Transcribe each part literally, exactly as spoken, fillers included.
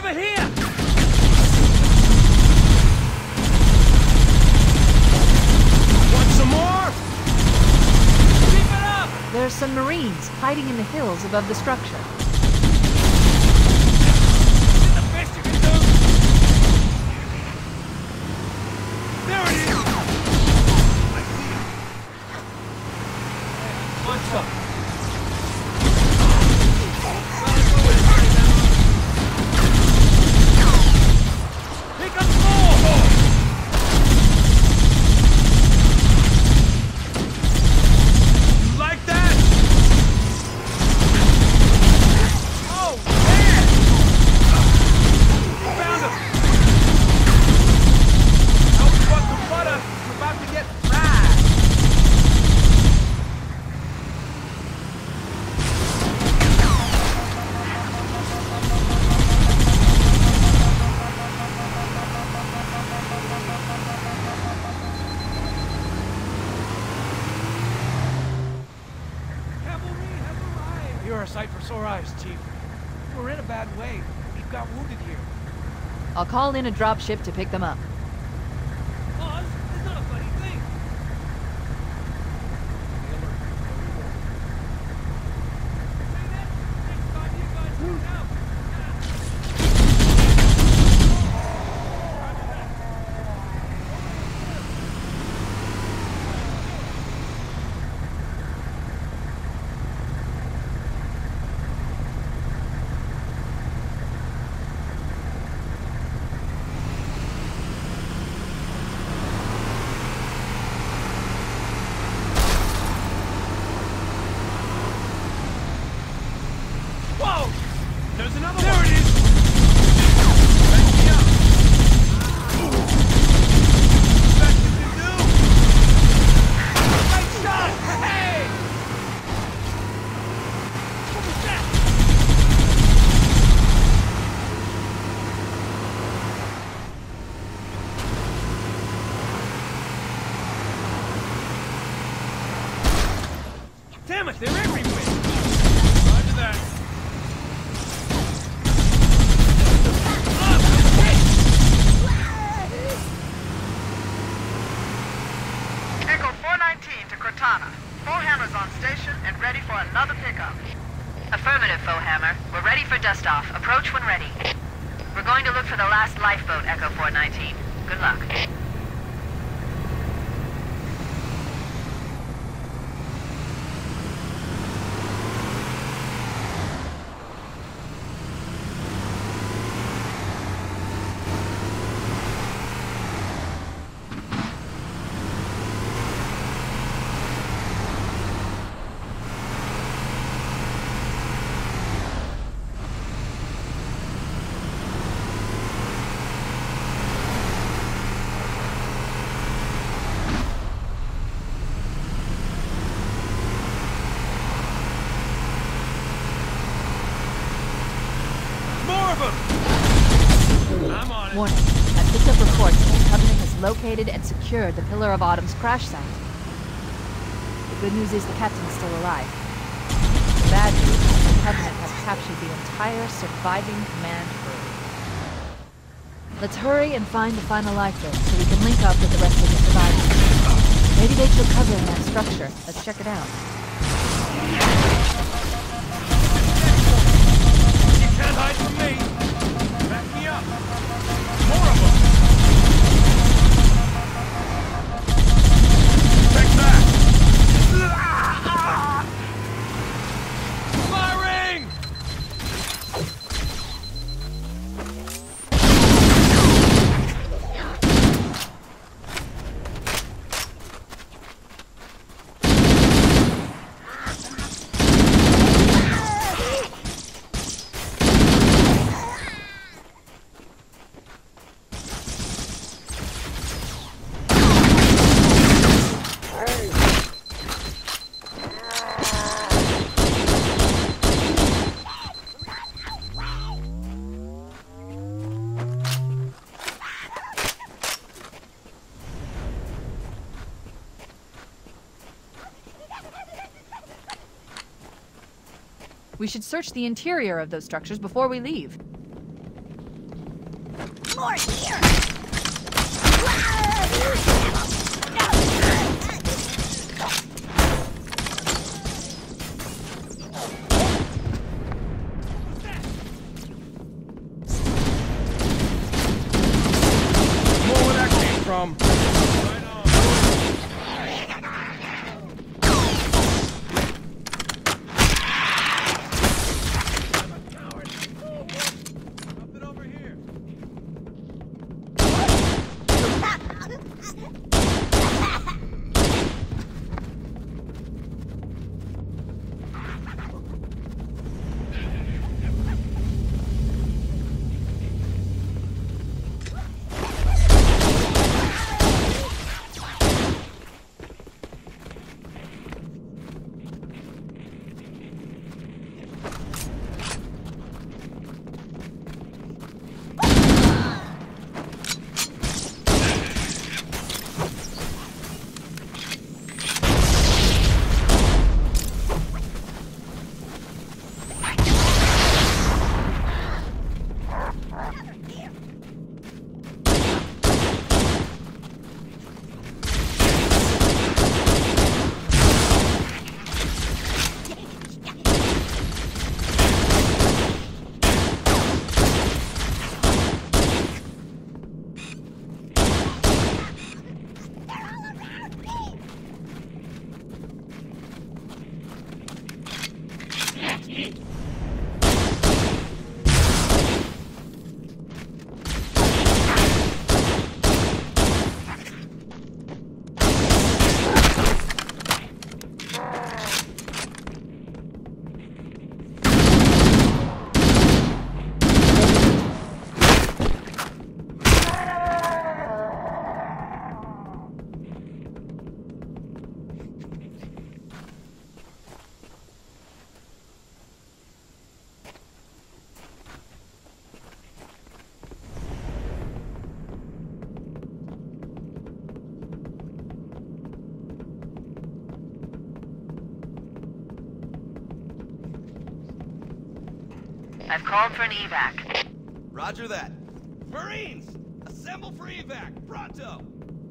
Over here! Want some more? Keep it up! There are some Marines hiding in the hills above the structure. Is the best you can do? There it is! I see him. What's up? Here comes more! You like that? Oh, man! Found him! Don't fuck the butter! You're about to get fried! Cavalry have arrived! You're a sight for sore eyes, Chief. We're in a bad way. We've got wounded here. I'll call in a dropship to pick them up. Oz, it's not a funny thing. Say that next time you guys move out. Whoa! There's another there one! There it is! Back me up! Best you can do! Nice shot! Hey! What was that? Damn it, they're everywhere! Roger that. Echo four nineteen to Cortana. Foehammer's on station and ready for another pickup. Affirmative, Foehammer. We're ready for dust-off. Approach when ready. We're going to look for the last lifeboat, Echo four nineteen. Good luck. More of them! I'm on it. Warning. I've picked up reports that the Covenant has located and secured the Pillar of Autumn's crash site. The good news is the captain's still alive. The bad news is the Covenant has captured the entire surviving command crew. Let's hurry and find the final lifeboat so we can link up with the rest of the survivors. Maybe they took cover in that structure. Let's check it out. You can't hide from me! Back me up! More of them! Take that! Firing! We should search the interior of those structures before we leave. more here! More where that came from. I've called for an evac. Roger that. Marines! Assemble for evac! Pronto!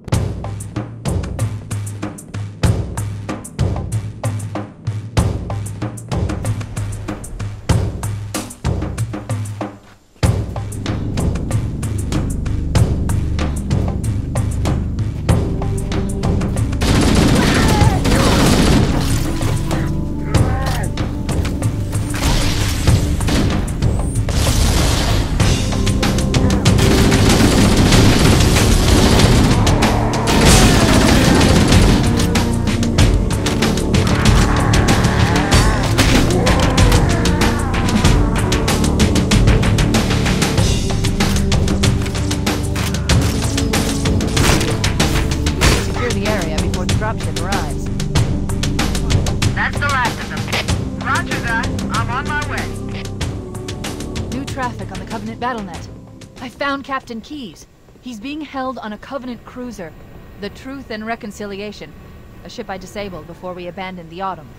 Dropship arrives. That's the last of them. Roger that. I'm on my way. New traffic on the Covenant BattleNet. I found Captain Keyes. He's being held on a Covenant cruiser, the Truth and Reconciliation, a ship I disabled before we abandoned the Autumn.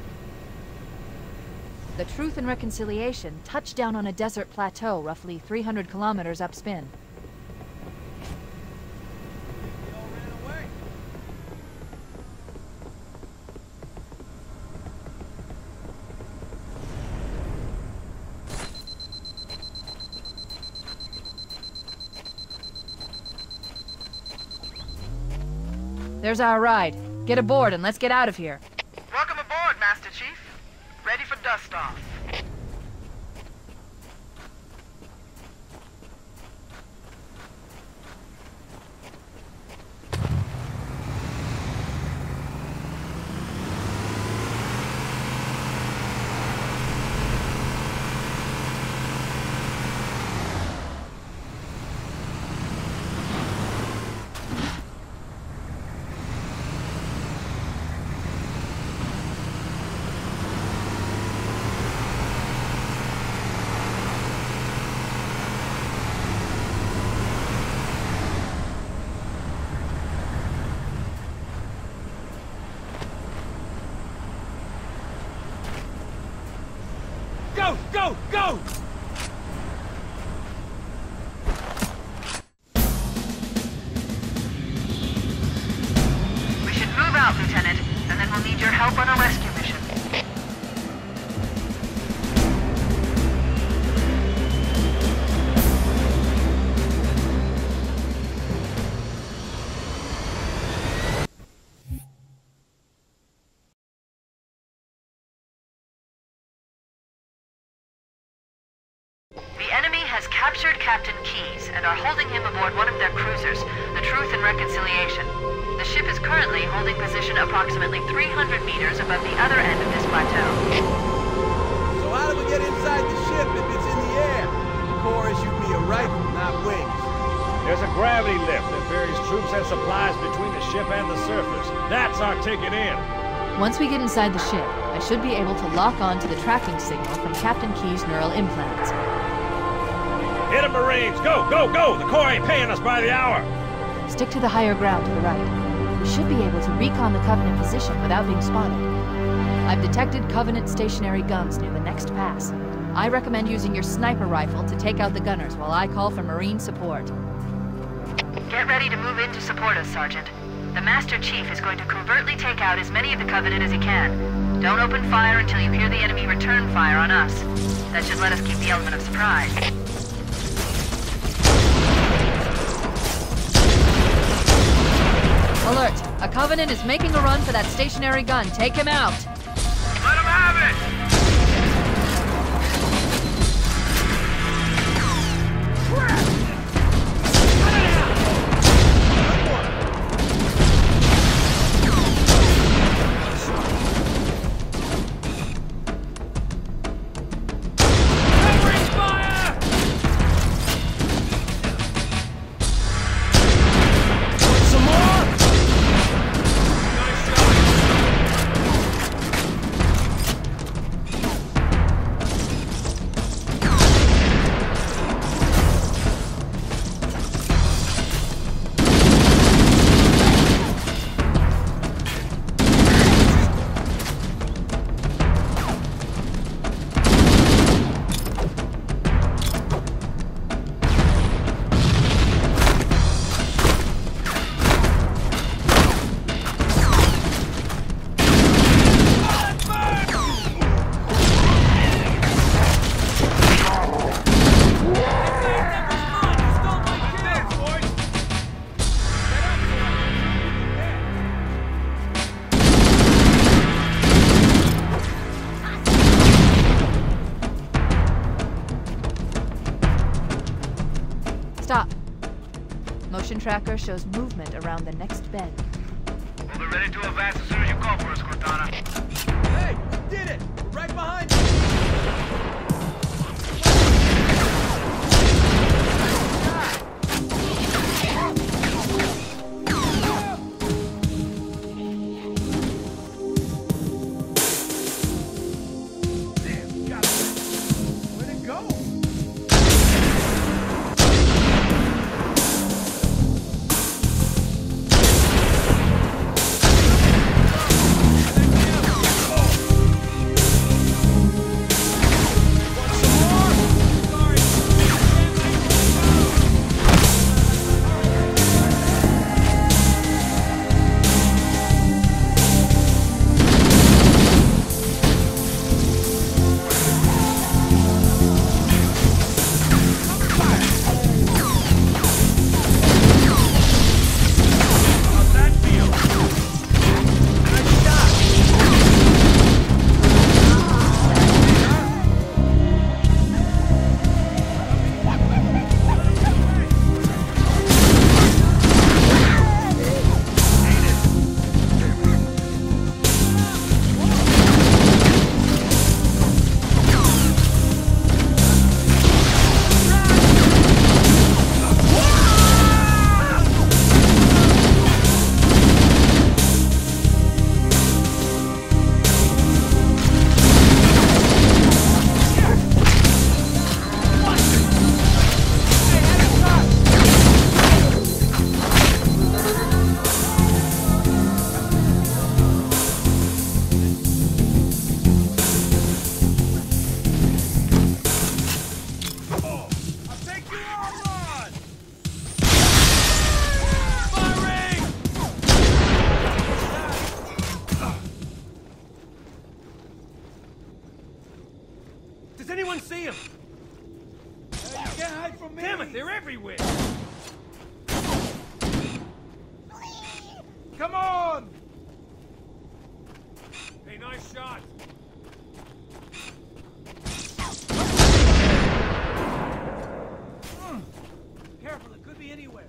The Truth and Reconciliation touched down on a desert plateau roughly three hundred kilometers upspin. There's our ride. Get aboard and let's get out of here. Welcome aboard, Master Chief. Ready for dust-off. Go! Go! Go! scope on a rescue mission. The enemy has captured Captain Keyes and are holding him aboard one of their cruisers, the Truth and Reconciliation. The ship is currently holding position approximately three hundred meters above the other end of this plateau. So how do we get inside the ship if it's in the air? The Corps issued me a rifle, not wings. There's a gravity lift that ferries troops and supplies between the ship and the surface. That's our ticket in. Once we get inside the ship, I should be able to lock on to the tracking signal from Captain Keyes' neural implants. Hit 'em, Marines! Go, go, go! The Corps ain't paying us by the hour! Stick to the higher ground to the right. We should be able to recon the Covenant position without being spotted. I've detected Covenant stationary guns near the next pass. I recommend using your sniper rifle to take out the gunners while I call for Marine support. Get ready to move in to support us, Sergeant. The Master Chief is going to covertly take out as many of the Covenant as he can. Don't open fire until you hear the enemy return fire on us. That should let us keep the element of surprise. Alert! A Covenant is making a run for that stationary gun. Take him out! Let him have it! Stop. Motion tracker shows movement around the next bend. We'll be ready to advance as soon as you call for us, Cortana. Hey, we did it! We're right behind you! Does anyone see him? Uh, you can't hide from me! Damn it, they're everywhere! Come on! Hey, nice shot! Careful, it could be anywhere.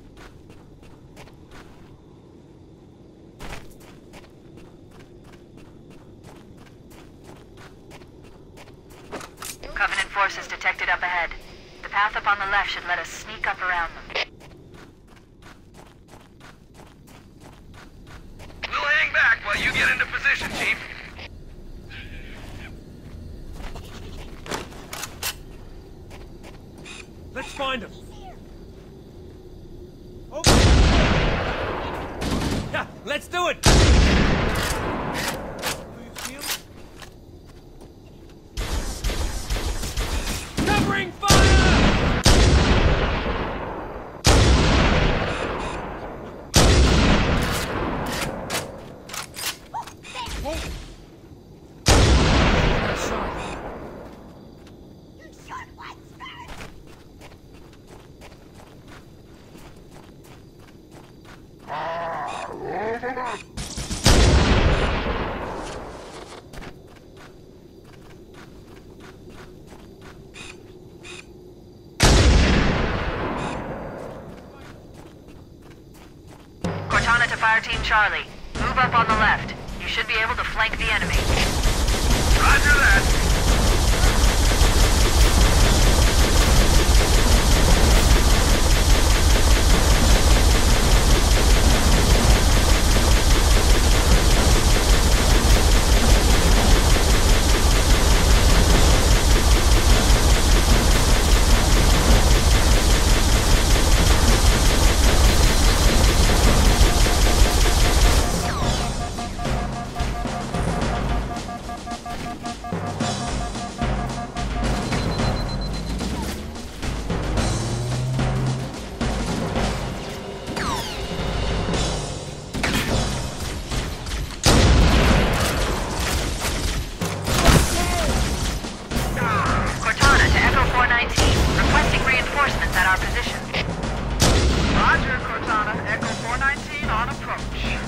Covenant forces detected up ahead. The path up on the left should let us sneak up around them. We'll hang back while you get into position, Chief. Let's find him! Okay. Yeah, let's do it! Do you see him? Covering fire! Whoa! Cortana to Fire Team Charlie. Move up on the left. You should be able to flank the enemy. Roger that. Cortana to Echo four nineteen. Requesting reinforcements at our position. Roger, Cortana. Echo four nineteen on approach.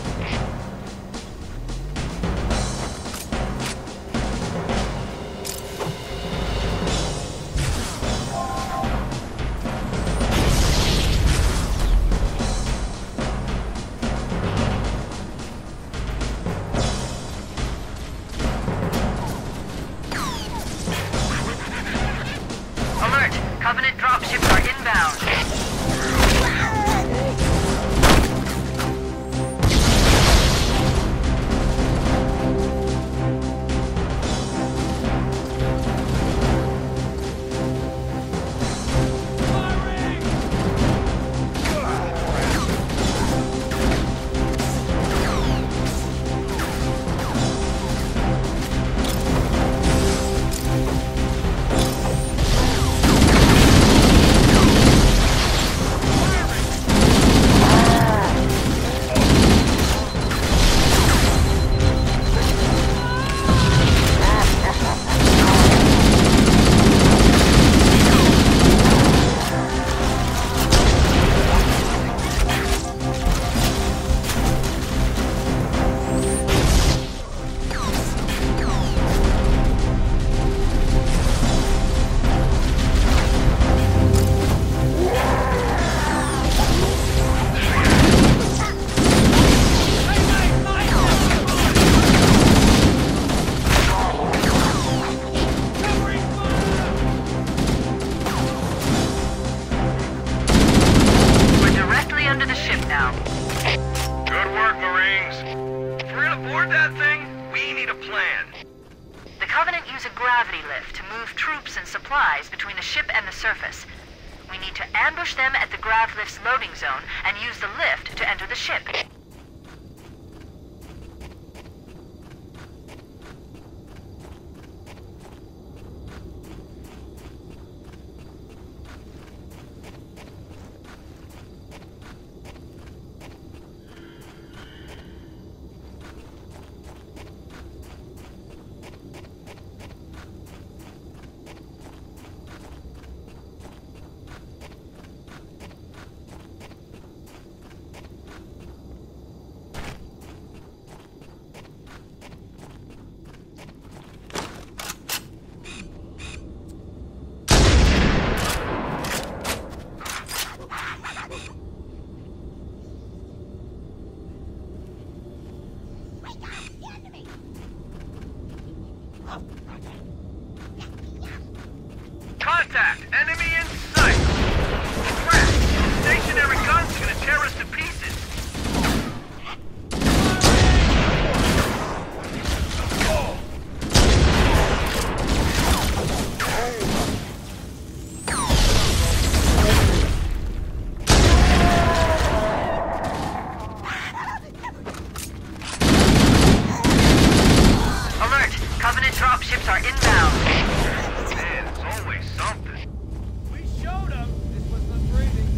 Alert! Covenant dropships are inbound. We're directly under the ship now. Good work, Marines. If we're gonna board that thing, we need a plan. The Covenant use a gravity lift to move troops and supplies between the ship and the surface. We need to ambush them at the grav lift's loading zone and use the lift to enter the ship. Contact! Enemy in sight! Crap! Stationary guns are gonna tear us to pieces! Alert! Covenant dropships are inbound. Man, it's always something. We showed them this was not breathing.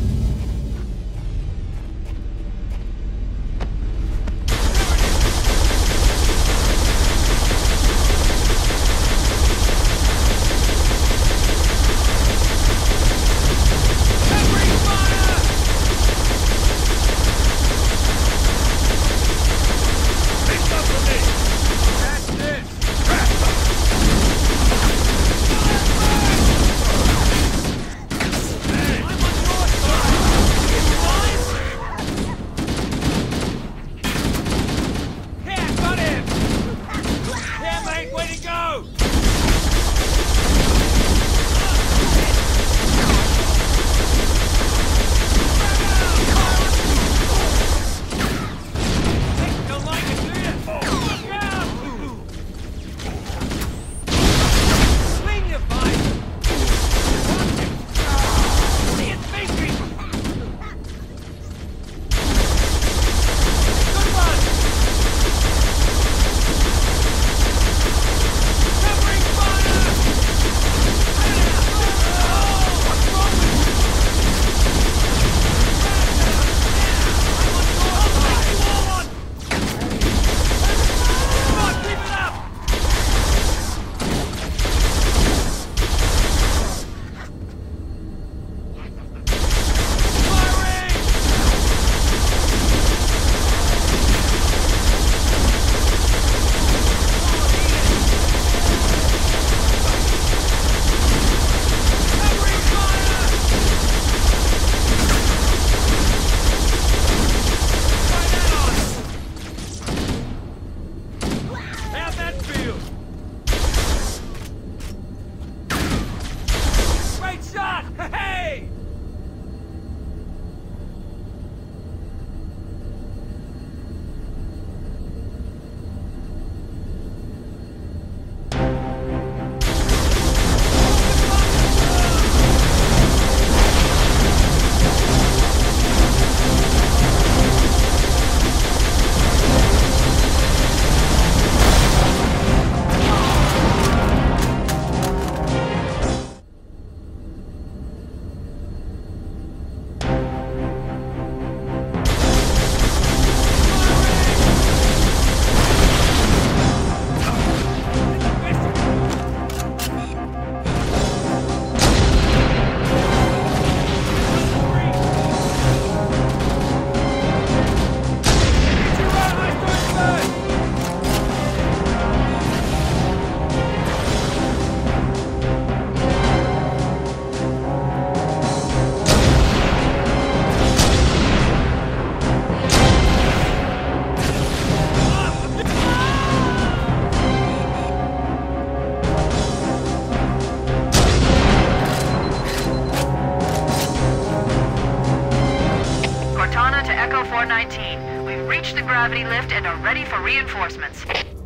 gravity lift and are ready for reinforcements.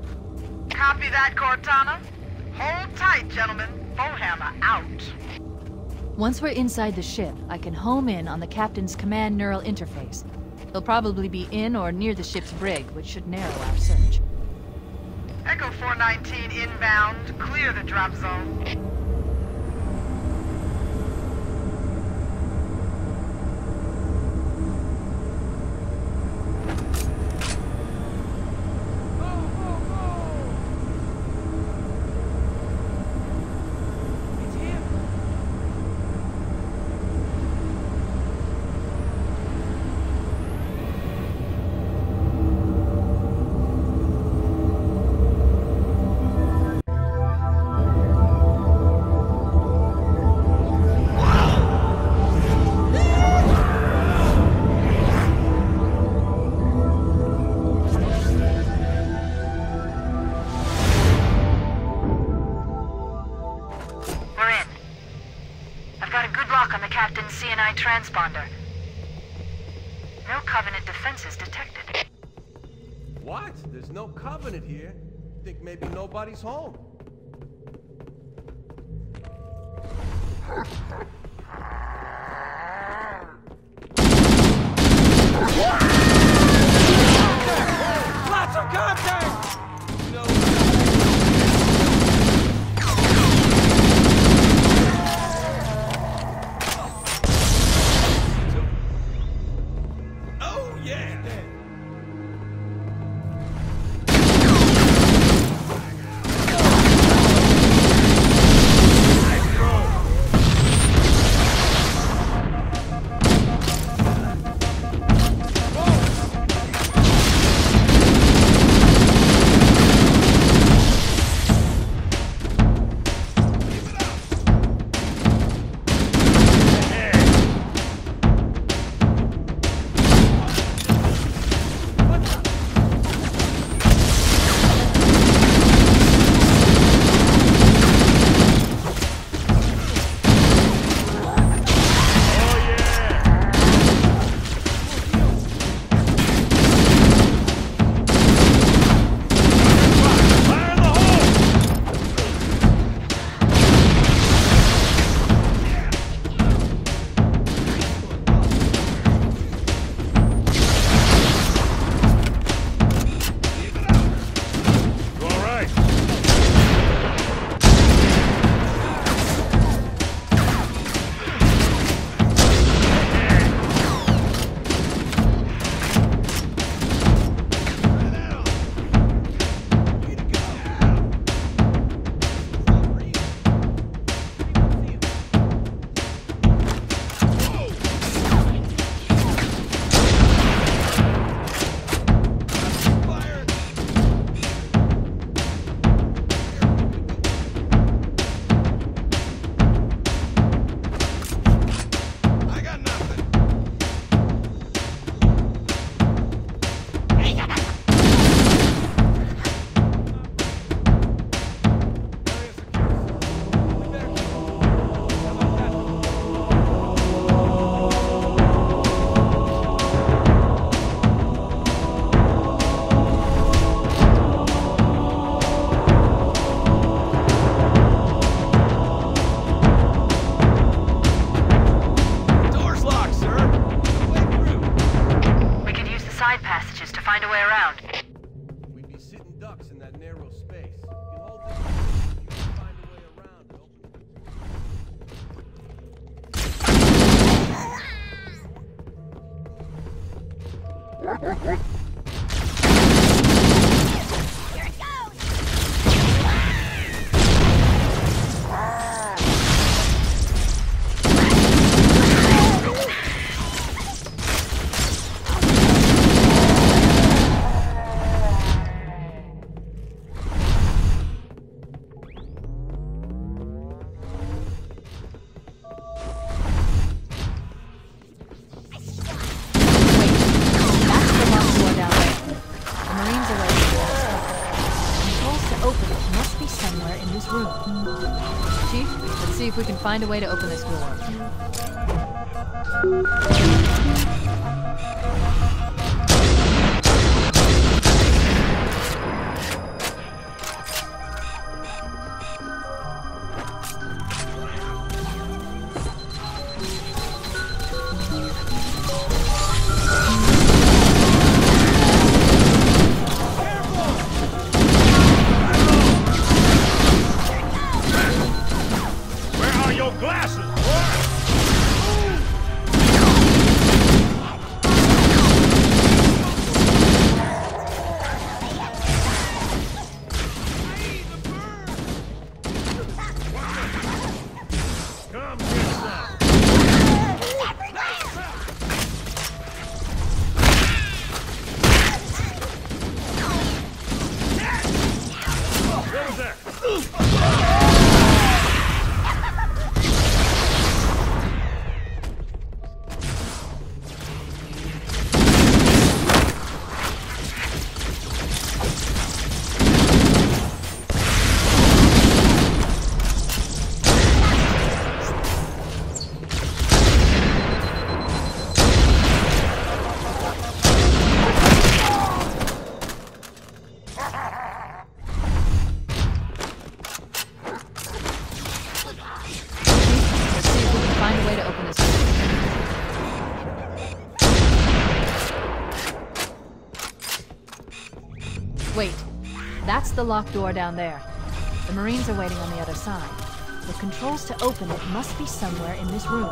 Copy that, Cortana. Hold tight, gentlemen. Bowhammer out. Once we're inside the ship, I can home in on the captain's command neural interface. He'll probably be in or near the ship's brig, which should narrow our search. Echo four nineteen inbound. Clear the drop zone. lock on the captain's C N I transponder. No Covenant defenses detected. What? There's no Covenant here. Think maybe nobody's home. Lots of contact! No. Oh, yeah! See if we can find a way to open this door. That's the locked door down there. The Marines are waiting on the other side. The controls to open it must be somewhere in this room.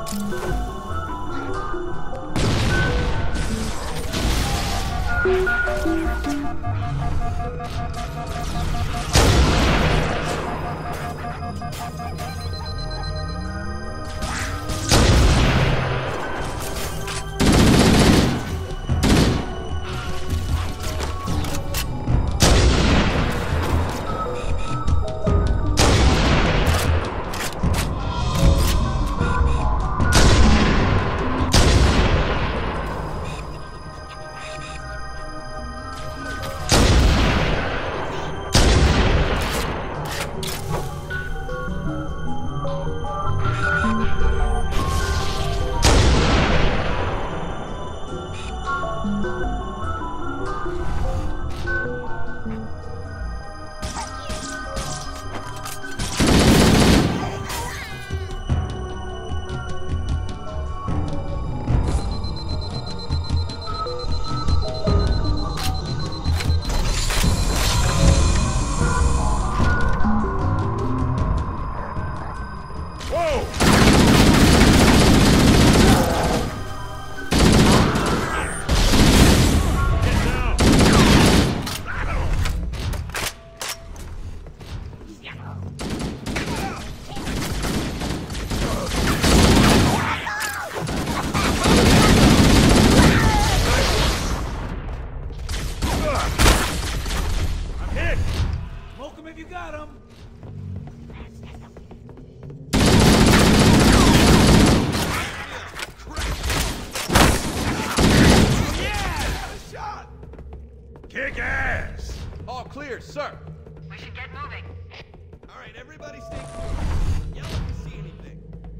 Kick ass! All clear, sir. We should get moving. All right, everybody stay cool. Yell if you see anything.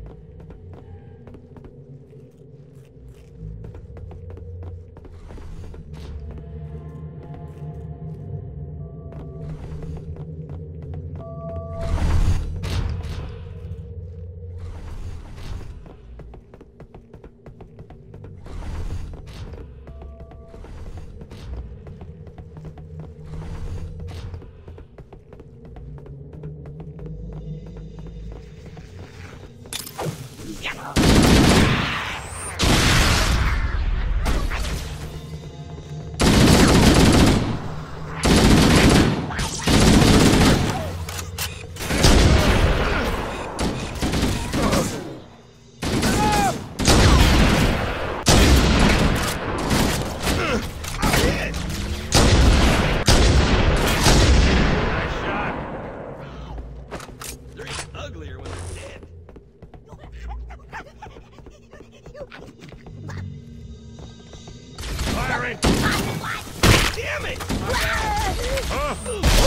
Damn it! Huh?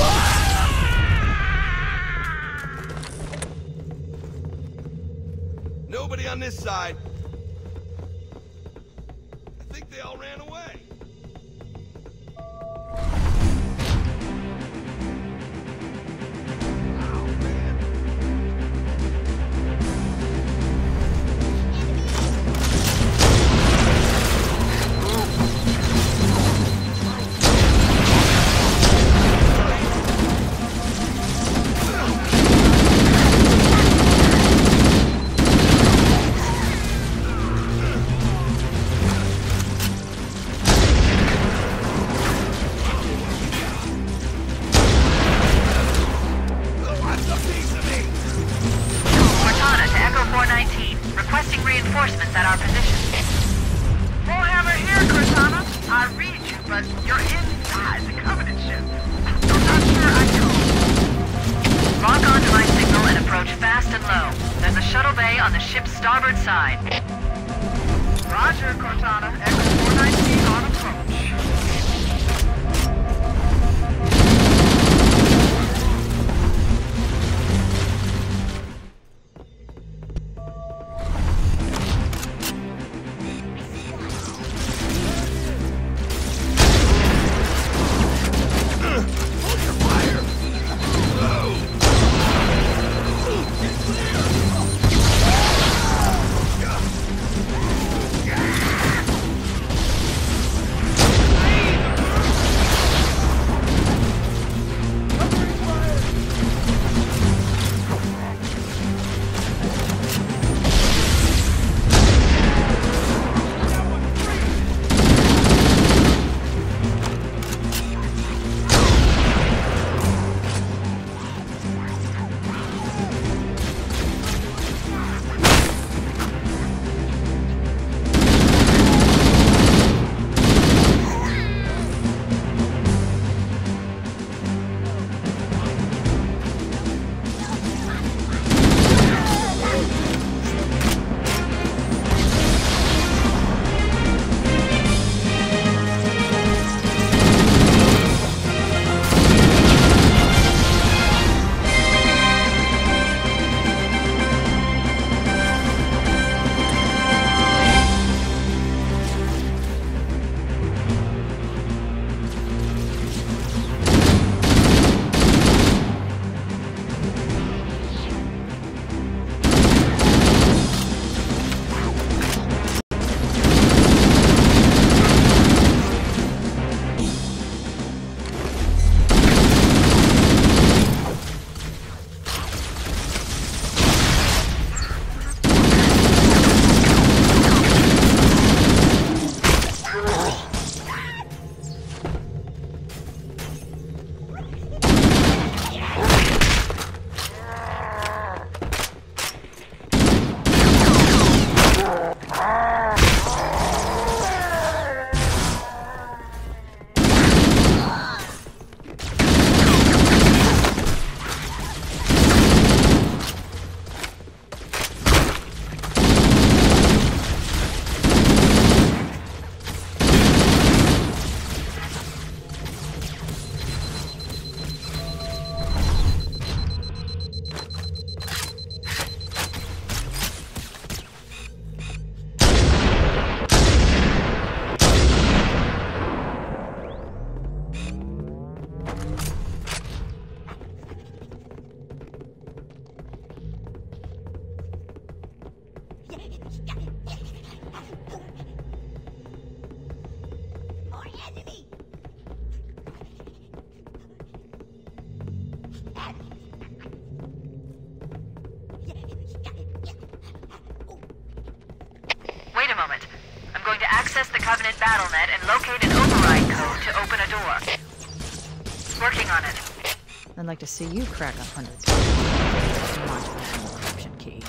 Nobody on this side. I think they all ran away. Requesting reinforcements at our position. Bullhammer here, Cortana. I read you, but you're inside the Covenant ship. I'm not sure I know. Lock onto my signal and approach fast and low. There's a shuttle bay on the ship's starboard side. Roger, Cortana. Echo four nineteen on approach. access the Covenant battle net and locate an override code to open a door. Working on it. I'd like to see you crack a hundred. Launch the encryption key.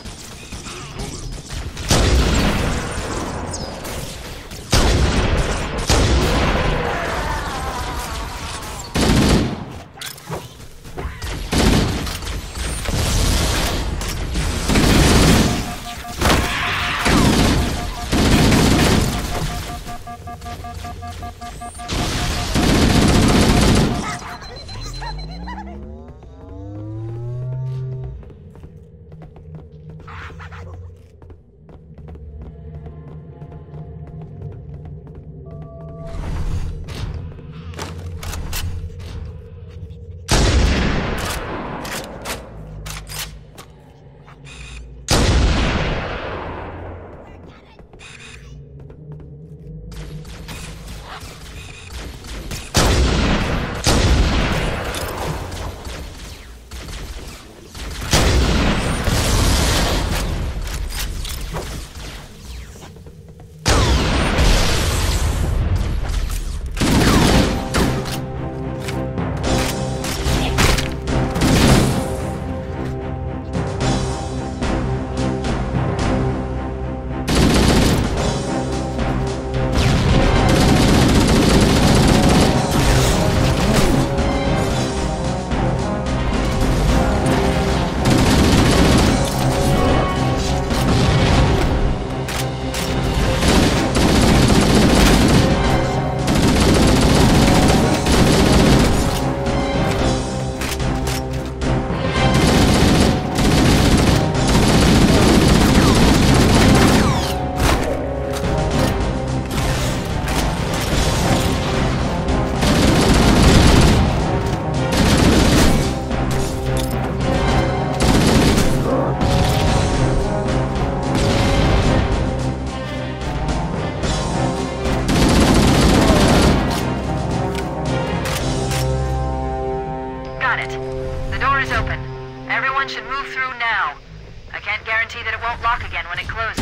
should move through now. I can't guarantee that it won't lock again when it closes.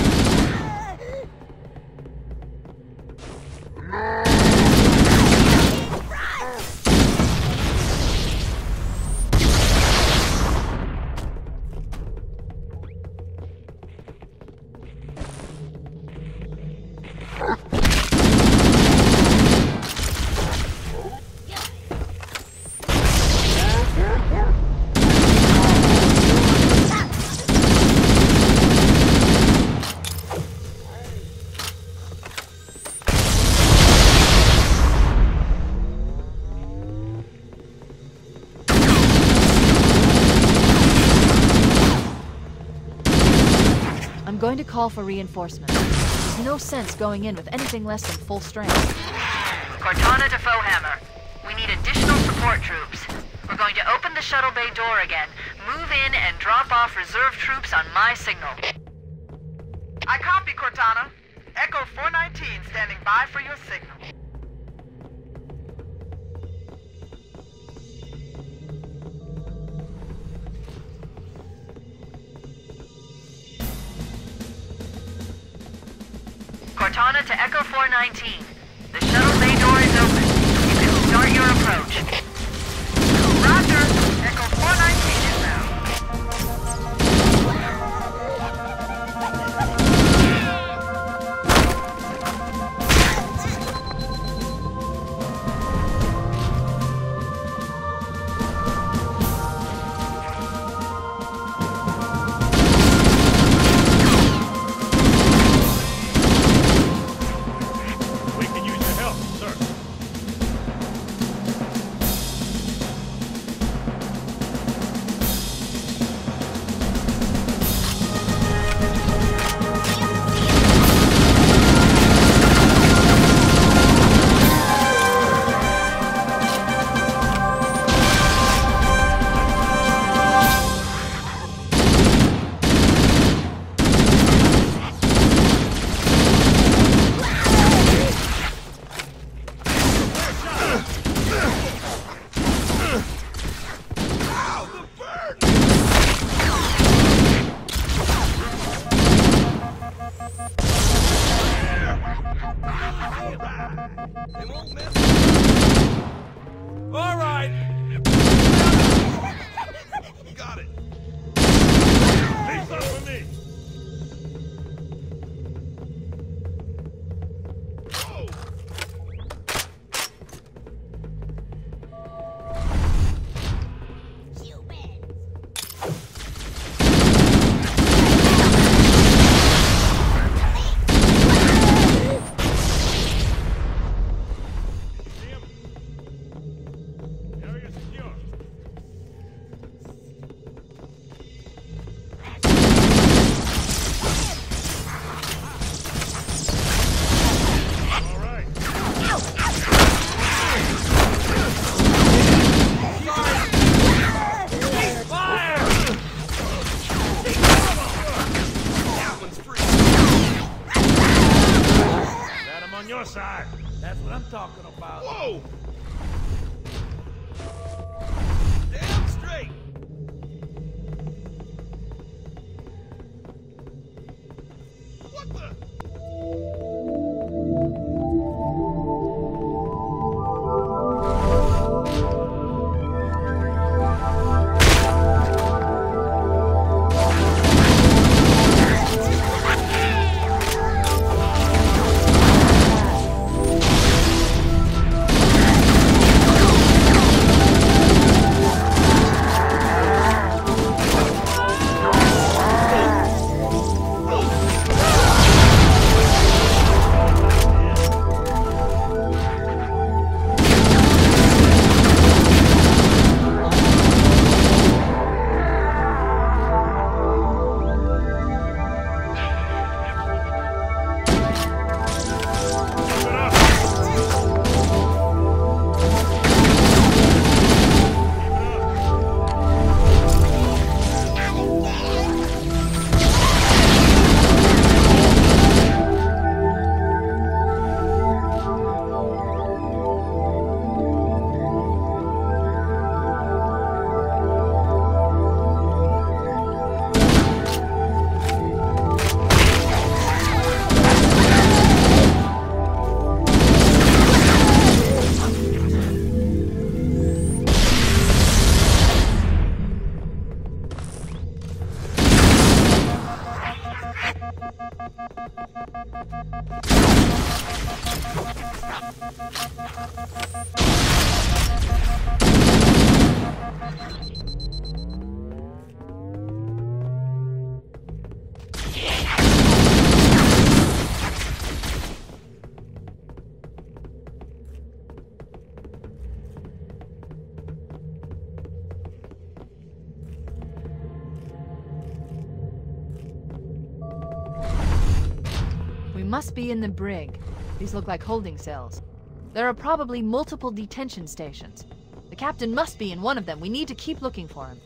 I'm going to call for reinforcements. There's no sense going in with anything less than full strength. Cortana to Foehammer. We need additional support troops. We're going to open the shuttle bay door again, move in, and drop off reserve troops on my signal. I copy, Cortana. Echo four nineteen standing by for your signal. Cortana to Echo four nineteen. The shuttle bay door is open. You can start your approach. Roger. Echo four nineteen is out. They won't mess. All right. Got it. Face up for me! Oh! See him? Area secure. All right. Fire! That one's free. Got him on your side. That's what I'm talking about. Whoa! Damn straight. What the? Keep it up! We must be in the brig. These look like holding cells. There are probably multiple detention stations. The captain must be in one of them. We need to keep looking for him.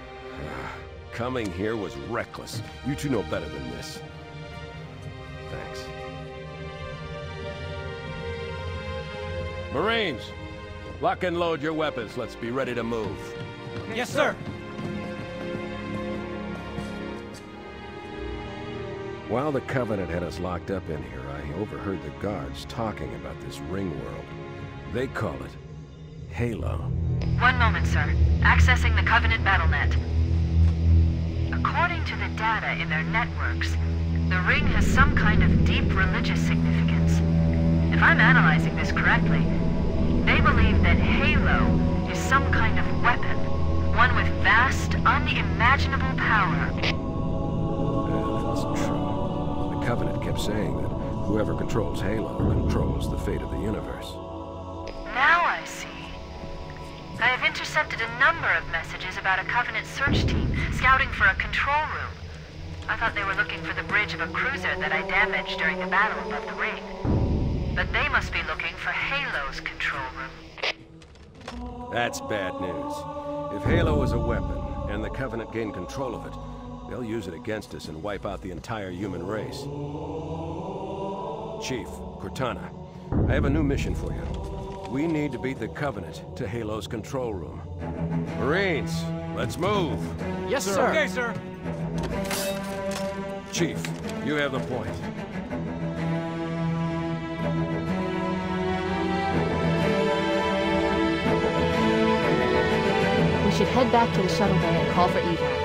Coming here was reckless. You two know better than this. Thanks. attacks. Marines, lock and load your weapons. Let's be ready to move. Yes, sir. While the Covenant had us locked up in here, I overheard the guards talking about this ring world. They call it Halo. One moment, sir. Accessing the Covenant BattleNet. According to the data in their networks, the ring has some kind of deep religious significance. If I'm analyzing this correctly, they believe that Halo is some kind of weapon, one with vast, unimaginable power. Uh, that's true. The Covenant kept saying that whoever controls Halo controls the fate of the universe. Now I see. I have intercepted a number of messages about a Covenant search team scouting for a control room. I thought they were looking for the bridge of a cruiser that I damaged during the battle above the ring. But they must be looking for Halo's control room. That's bad news. If Halo is a weapon, and the Covenant gain control of it, they'll use it against us and wipe out the entire human race. Chief, Cortana, I have a new mission for you. We need to beat the Covenant to Halo's control room. Marines, let's move! Yes, sir. Okay, sir. Chief, you have the point. We should head back to the shuttle bay and call for evac.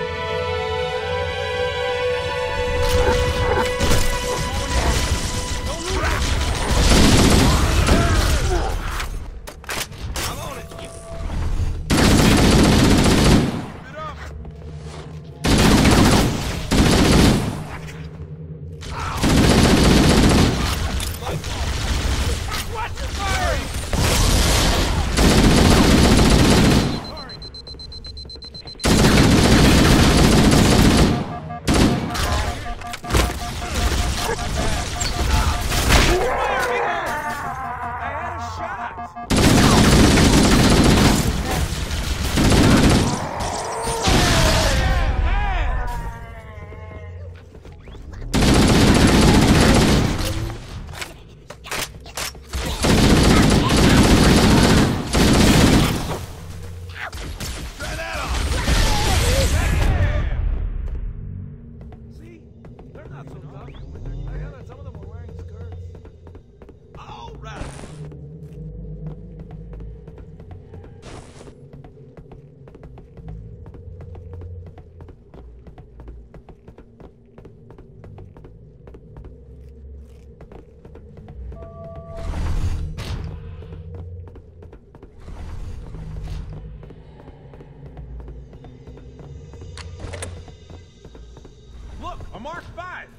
A Mark five!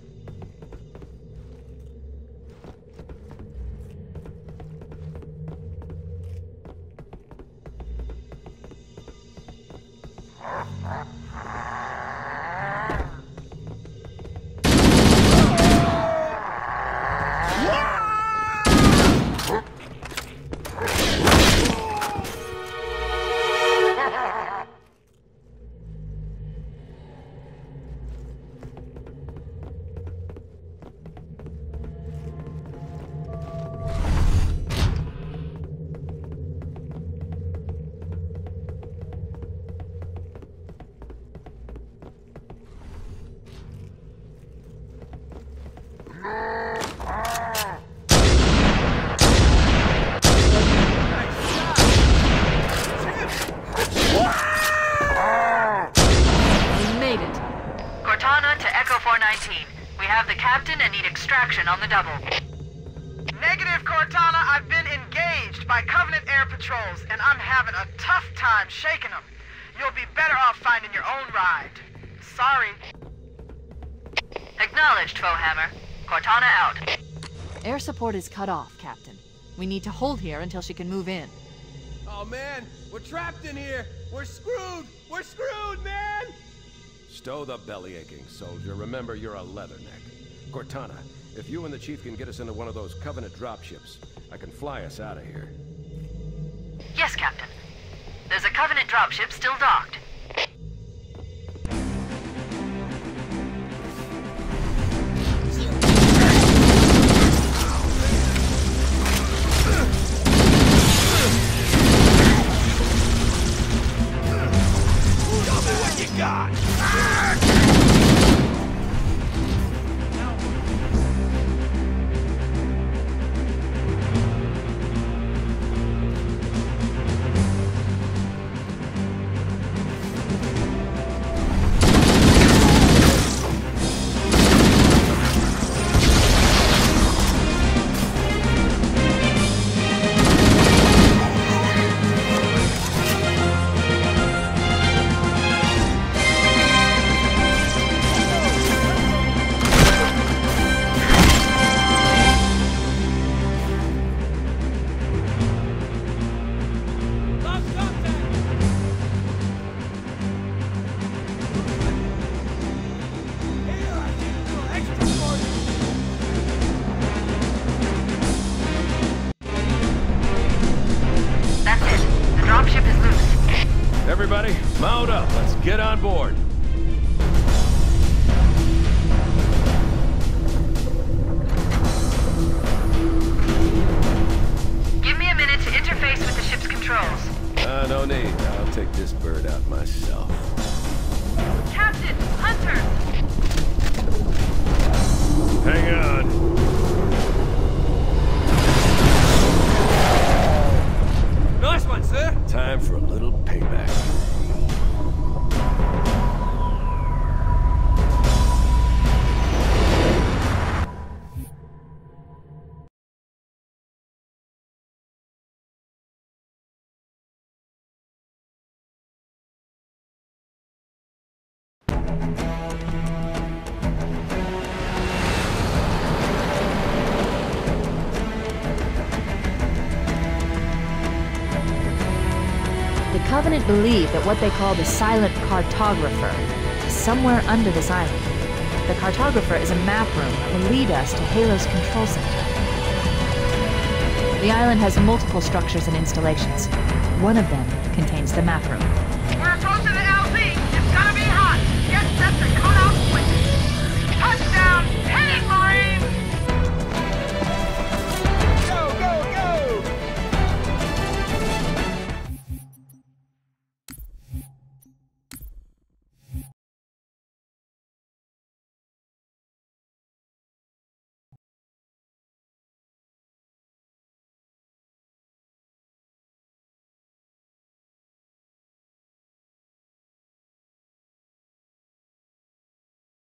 On the double. Negative, Cortana. I've been engaged by Covenant air patrols, and I'm having a tough time shaking them. You'll be better off finding your own ride. Sorry. Acknowledged, Foehammer. Cortana out. Air support is cut off, Captain. We need to hold here until she can move in. Oh man, we're trapped in here. We're screwed. We're screwed, man. Stow the belly aching, soldier. Remember, you're a leatherneck. Cortana, if you and the Chief can get us into one of those Covenant dropships, I can fly us out of here. Yes, Captain. There's a Covenant dropship still docked. God! Everybody, mount up. Let's get on board. Give me a minute to interface with the ship's controls. Uh, no need. I'll take this bird out myself. Captain! Hunter! Hang on. Nice one, sir! Time for a little payback. The Covenant believe that what they call the Silent Cartographer is somewhere under this island. The Cartographer is a map room that will lead us to Halo's control center. The island has multiple structures and installations. One of them contains the map room. We're approaching the L Z. It's gonna be hot. Get set to cut out quick. Touchdown, Halo!